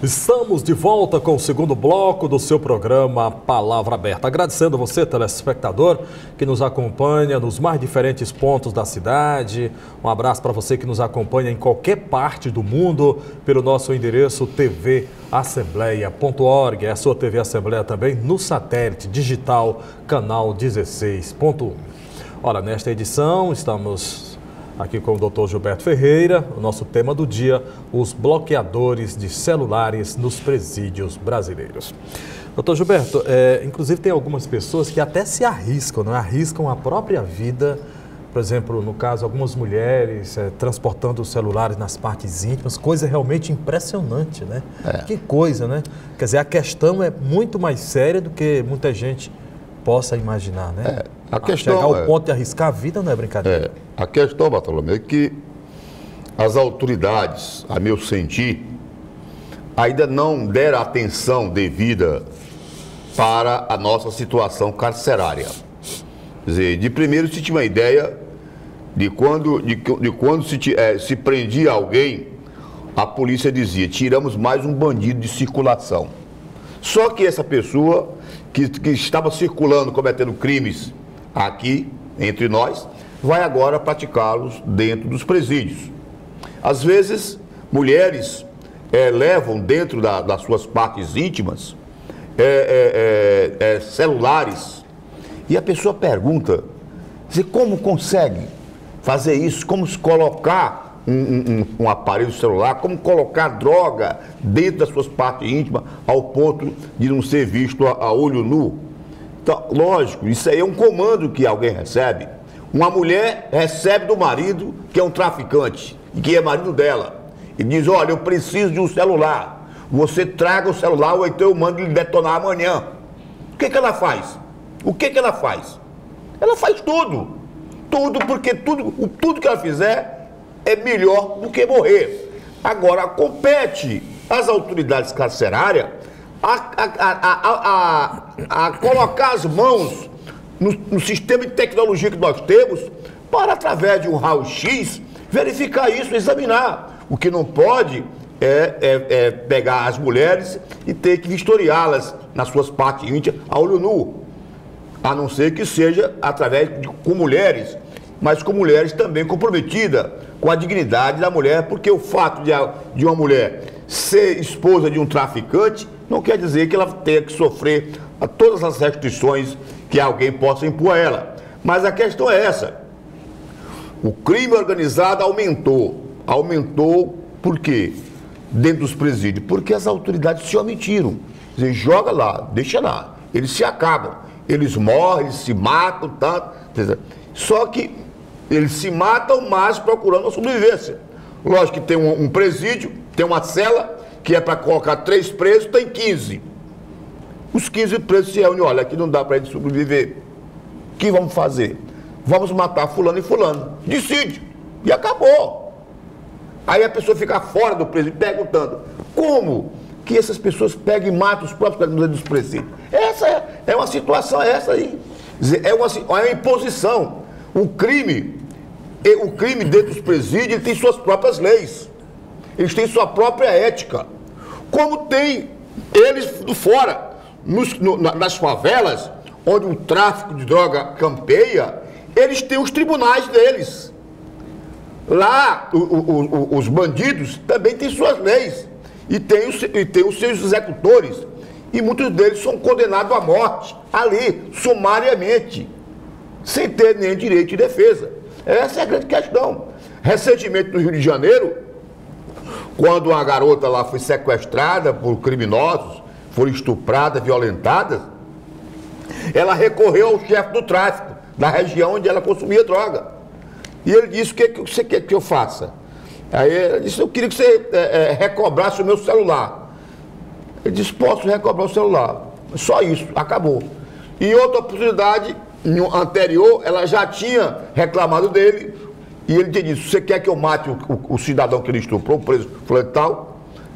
Estamos de volta com o segundo bloco do seu programa Palavra Aberta. Agradecendo você, telespectador, que nos acompanha nos mais diferentes pontos da cidade. Um abraço para você que nos acompanha em qualquer parte do mundo pelo nosso endereço tvassembleia.org. É a sua TV Assembleia também no satélite digital, canal 16.1. Olha, nesta edição estamos aqui com o Dr. Gilberto Ferreira, o nosso tema do dia, os bloqueadores de celulares nos presídios brasileiros. Dr. Gilberto, inclusive tem algumas pessoas que até se arriscam, não é? Arriscam a própria vida, por exemplo, no caso, algumas mulheres transportando os celulares nas partes íntimas, coisa realmente impressionante, né? Que coisa, né? Quer dizer, a questão é muito mais séria do que muita gente possa imaginar, né? A questão chegar ao ponto de arriscar a vida não é brincadeira. A questão, Bartolomeu, é que as autoridades, a meu sentir, ainda não deram atenção devida para a nossa situação carcerária. Quer dizer, de primeiro se tinha uma ideia de quando se prendia alguém, a polícia dizia, tiramos mais um bandido de circulação. Só que essa pessoa que estava circulando, cometendo crimes aqui, entre nós, vai agora praticá-los dentro dos presídios. Às vezes, mulheres levam dentro das suas partes íntimas celulares, e a pessoa pergunta, como consegue fazer isso, como se colocar um aparelho celular, como colocar droga dentro das suas partes íntimas ao ponto de não ser visto a olho nu. Então, lógico, isso aí é um comando que alguém recebe. Uma mulher recebe do marido, que é um traficante, e que é marido dela, e diz, olha, eu preciso de um celular, você traga o celular ou então eu mando ele detonar amanhã. O que ela faz? O que ela faz? Ela faz tudo, porque tudo que ela fizer é melhor do que morrer. Agora, compete às autoridades carcerárias a colocar as mãos no sistema de tecnologia que nós temos para, através de um raio-x, verificar isso, examinar. O que não pode é pegar as mulheres e ter que vistoriá-las nas suas partes íntimas a olho nu. A não ser que seja com mulheres, mas com mulheres também comprometidas com a dignidade da mulher, porque o fato de uma mulher ser esposa de um traficante não quer dizer que ela tenha que sofrer todas as restrições que alguém possa impor a ela. Mas a questão é essa. O crime organizado aumentou. Aumentou por quê? Dentro dos presídios. Porque as autoridades se omitiram. Quer dizer, joga lá, deixa lá. Eles se acabam. Eles morrem, eles se matam, tanto. Só que eles se matam, mas procurando a sobrevivência. Lógico que tem um presídio, tem uma cela, que é para colocar 3 presos, tem 15. Os 15 presos se reúnem, olha, aqui não dá para eles sobreviver. O que vamos fazer? Vamos matar fulano e fulano. Decide. E acabou. Aí a pessoa fica fora do presídio perguntando, como que essas pessoas pegam e matam os próprios dos presídios? Essa é uma situação essa aí. É uma imposição. O crime dentro dos presídios, ele tem suas próprias leis. Eles têm sua própria ética. Como tem eles do fora, nas favelas, onde o tráfico de droga campeia, eles têm os tribunais deles. Lá, os bandidos também têm suas leis. E tem os seus executores. E muitos deles são condenados à morte, ali, sumariamente, sem ter nenhum direito de defesa. Essa é a grande questão. Recentemente, no Rio de Janeiro, quando uma garota lá foi sequestrada por criminosos, foi estuprada, violentada, ela recorreu ao chefe do tráfico, da região onde ela consumia droga. E ele disse, o que você quer que eu faça? Aí ela disse, eu queria que você recobrasse o meu celular. Ele disse, posso recobrar o celular. Só isso, acabou. Em outra oportunidade, anterior, ela já tinha reclamado dele, e ele tinha dito, você quer que eu mate o cidadão que ele estuprou, o preso fulano e tal?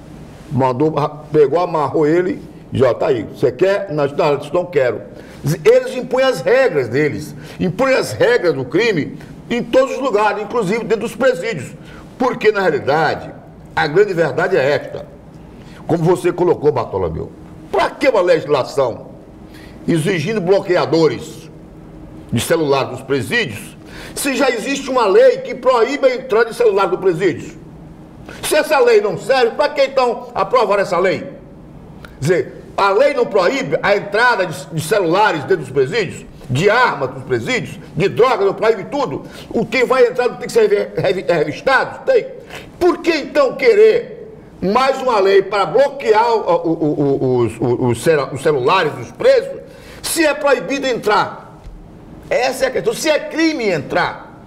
Pegou, amarrou ele, e já tá aí, você quer? Não, não quero. Eles impõem as regras deles, impõem as regras do crime em todos os lugares, inclusive dentro dos presídios. Porque, na realidade, a grande verdade é esta. como você colocou, Bartolomeu, para que uma legislação exigindo bloqueadores de celular dos presídios, se já existe uma lei que proíbe a entrada de celular do presídio? Se essa lei não serve, para que então aprovar essa lei? Quer dizer, a lei não proíbe a entrada de celulares dentro dos presídios, de armas dos presídios, de droga, não proíbe tudo. O que vai entrar não tem que ser revistado? Tem. Por que então querer mais uma lei para bloquear os celulares dos presos, se é proibido entrar? Essa é a questão. Se é crime entrar,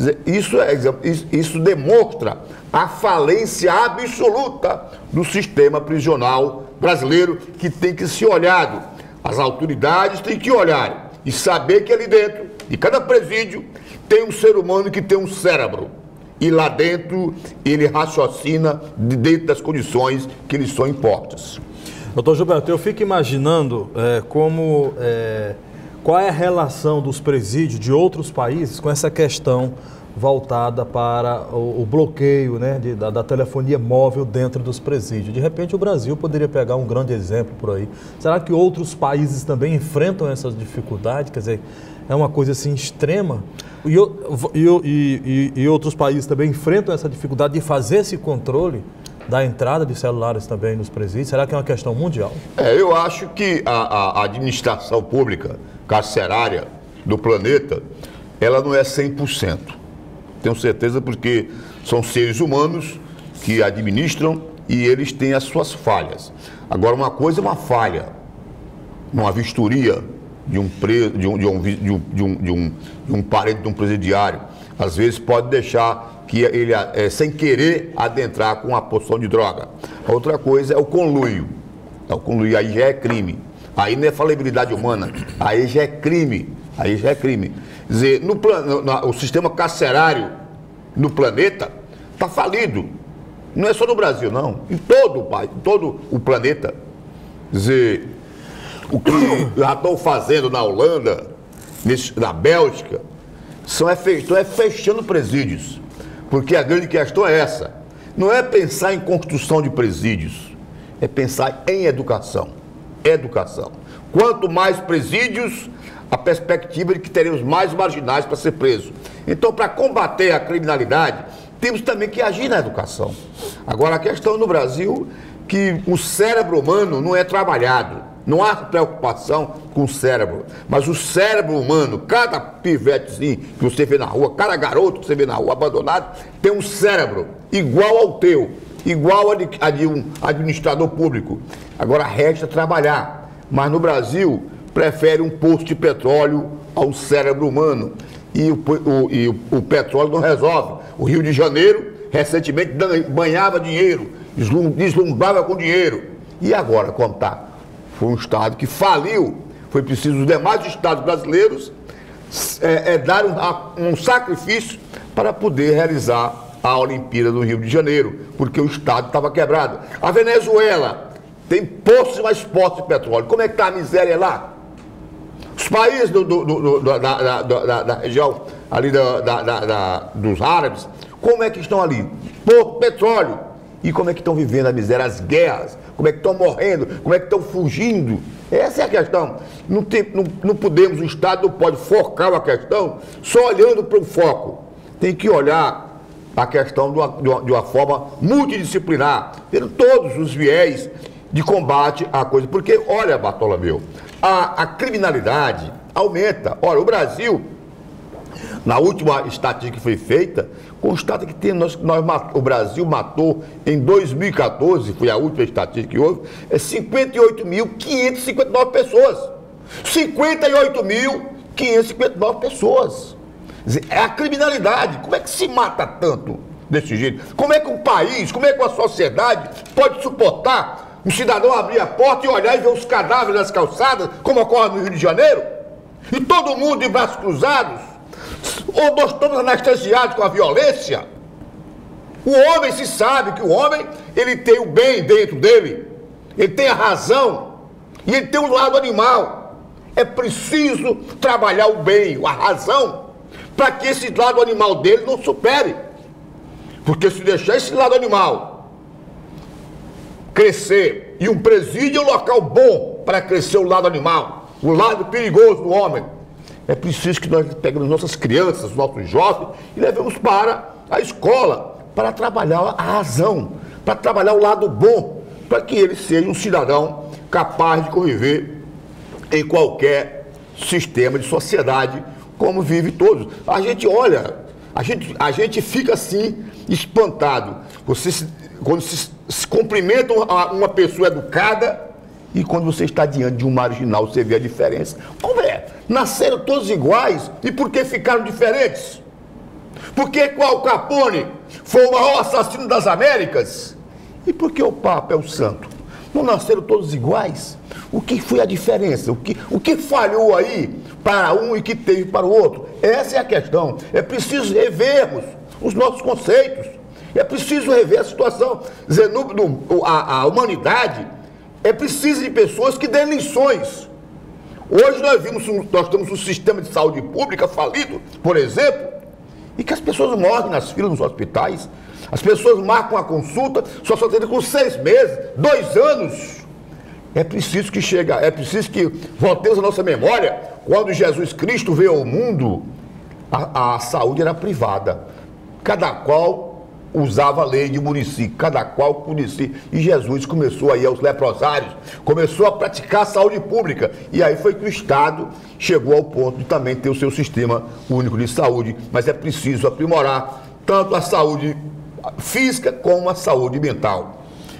isso demonstra a falência absoluta do sistema prisional brasileiro, que tem que ser olhado. As autoridades têm que olhar e saber que ali dentro de cada presídio tem um ser humano que tem um cérebro. E lá dentro ele raciocina dentro das condições que lhes são impostas. Doutor Gilberto, eu fico imaginando qual é a relação dos presídios de outros países com essa questão voltada para o bloqueio, né, da telefonia móvel dentro dos presídios. De repente o Brasil poderia pegar um grande exemplo por aí. Será que outros países também enfrentam essas dificuldades? Quer dizer, é uma coisa assim extrema? E outros países também enfrentam essa dificuldade de fazer esse controle da entrada de celulares também nos presídios? Será que é uma questão mundial? Eu acho que a administração pública carcerária do planeta, ela não é 100%. Tenho certeza, porque são seres humanos que administram e eles têm as suas falhas. Agora, uma coisa é uma falha, uma vistoria de um parente de um presidiário. Às vezes pode deixar que ele, sem querer, adentrar com uma porção de droga. A outra coisa é o conluio. Aí já é crime. Aí não é falibilidade humana, aí já é crime. Quer dizer, o sistema carcerário no planeta está falido. Não é só no Brasil, não. Em todo o planeta. Quer dizer, o que já estão fazendo na Holanda, na Bélgica, estão fechando presídios. Porque a grande questão é essa. Não é pensar em construção de presídios, é pensar em educação. Quanto mais presídios, a perspectiva de que teremos mais marginais para ser presos. Então, para combater a criminalidade, temos também que agir na educação. Agora, a questão no Brasil é que o cérebro humano não é trabalhado. Não há preocupação com o cérebro. Mas o cérebro humano, cada pivetezinho que você vê na rua, cada garoto que você vê na rua abandonado, tem um cérebro igual ao teu, igual a de um administrador público. Agora, resta trabalhar. Mas no Brasil, prefere um poço de petróleo ao cérebro humano. E o petróleo não resolve. O Rio de Janeiro, recentemente, banhava dinheiro, deslumbrava com dinheiro. E agora, como está? Foi um estado que faliu. Foi preciso os demais estados brasileiros dar um sacrifício para poder realizar a Olimpíada do Rio de Janeiro, porque o estado estava quebrado. A Venezuela tem poços e mais poços de petróleo. Como é que está a miséria lá? Os países da região ali dos árabes, como é que estão ali? Por petróleo. E como é que estão vivendo a miséria, as guerras? Como é que estão morrendo? Como é que estão fugindo? Essa é a questão. Não podemos, o Estado não pode focar a questão só olhando para o foco. Tem que olhar a questão de uma forma multidisciplinar, tendo todos os viés de combate à coisa. Porque, olha, Bartolomeu, a criminalidade aumenta. Olha, o Brasil, na última estatística que foi feita, constata que o Brasil matou em 2014, foi a última estatística que houve, 58.559 pessoas. 58.559 pessoas. É a criminalidade. Como é que se mata tanto desse jeito? Como é que um país, como é que uma sociedade pode suportar um cidadão abrir a porta e olhar e ver os cadáveres nas calçadas, como ocorre no Rio de Janeiro? E todo mundo de braços cruzados? Ou nós estamos anestesiados com a violência? O homem se sabe que o homem, ele tem o bem dentro dele, ele tem a razão e ele tem um lado animal. É preciso trabalhar o bem, a razão, para que esse lado animal dele não supere. Porque se deixar esse lado animal crescer. E um presídio é um local bom para crescer o lado animal, o lado perigoso do homem. É preciso que nós peguemos nossas crianças, nossos jovens e levemos para a escola para trabalhar a razão, para trabalhar o lado bom, para que ele seja um cidadão capaz de conviver em qualquer sistema de sociedade, como vive todos. A gente olha, a gente fica assim, espantado. Quando se cumprimenta uma pessoa educada e quando você está diante de um marginal, você vê a diferença. Como é? Nasceram todos iguais e por que ficaram diferentes? Por que Al Capone foi o maior assassino das Américas? E por que o Papa é o santo? Não nasceram todos iguais? O que foi a diferença? O que falhou aí para um e que teve para o outro? Essa é a questão. É preciso revermos os nossos conceitos. É preciso rever a situação. A humanidade é preciso de pessoas que dêem lições. Hoje nós temos um sistema de saúde pública falido, por exemplo, e que as pessoas morrem nas filas nos hospitais. As pessoas marcam a consulta, só atendem com 6 meses, 2 anos. É preciso que voltemos à nossa memória, quando Jesus Cristo veio ao mundo, a saúde era privada. Cada qual usava a lei de município, cada qual conhecia. E Jesus começou aí aos leprosários, começou a praticar a saúde pública. E aí foi que o Estado chegou ao ponto de também ter o seu sistema único de saúde. Mas é preciso aprimorar tanto a saúde física como a saúde mental.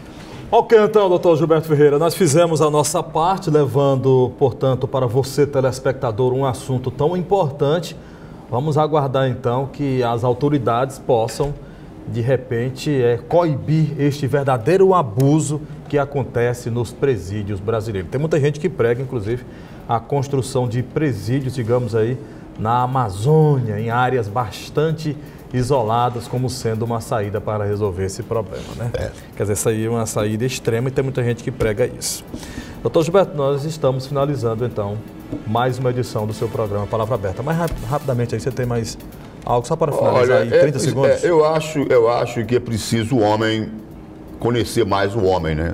Ok, então, doutor Gilberto Ferreira, nós fizemos a nossa parte, levando, portanto, para você, telespectador, um assunto tão importante. Vamos aguardar, então, que as autoridades possam, de repente, coibir este verdadeiro abuso que acontece nos presídios brasileiros. Tem muita gente que prega, inclusive, a construção de presídios, digamos aí, na Amazônia, em áreas bastante isoladas, como sendo uma saída para resolver esse problema, né? Quer dizer, essa aí é uma saída extrema e tem muita gente que prega isso. Doutor Gilberto, nós estamos finalizando, então, mais uma edição do seu programa Palavra Aberta. Mas rapidamente aí, você tem mais algo só para finalizar aí, 30 segundos? Eu acho que é preciso o homem conhecer mais o homem, né?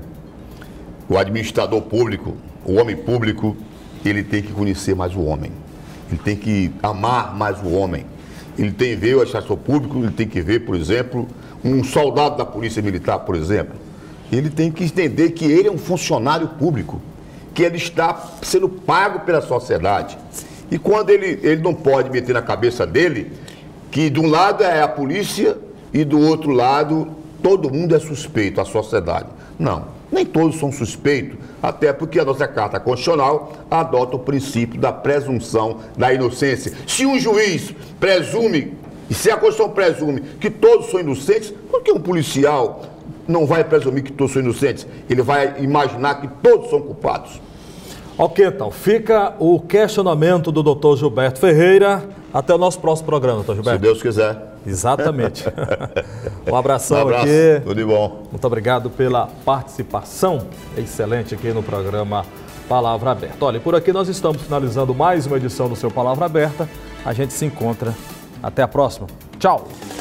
O administrador público, o homem público, ele tem que conhecer mais o homem. Ele tem que amar mais o homem. Ele tem que ver o administrador público, ele tem que ver, por exemplo, um soldado da Polícia Militar, por exemplo. Ele tem que entender que ele é um funcionário público, que ele está sendo pago pela sociedade. E quando ele não pode meter na cabeça dele que de um lado é a polícia e do outro lado todo mundo é suspeito, a sociedade. Não, nem todos são suspeitos, até porque a nossa Carta Constitucional adota o princípio da presunção da inocência. Se um juiz presume, e se a Constituição presume que todos são inocentes, por que um policial não vai presumir que todos são inocentes? Ele vai imaginar que todos são culpados. Ok, então, fica o questionamento do doutor Gilberto Ferreira. Até o nosso próximo programa, doutor Gilberto. Se Deus quiser. Exatamente. Um abração abraço, aqui. Tudo de bom. Muito obrigado pela participação excelente aqui no programa Palavra Aberta. Olha, por aqui nós estamos finalizando mais uma edição do seu Palavra Aberta. A gente se encontra. Até a próxima. Tchau.